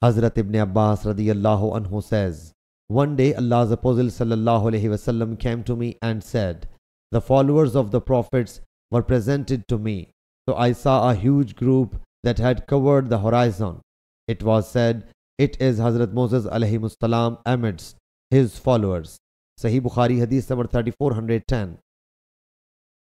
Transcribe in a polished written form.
Hazrat Ibn Abbas radiyallahu anhu says, one day Allah's Apostle sallallahu alaihi wasallam came to me and said, the followers of the prophets were presented to me. So I saw a huge group that had covered the horizon. It was said, it is Hazrat Moses alayhi salam amidst his followers. Sahih Bukhari Hadith number 3410.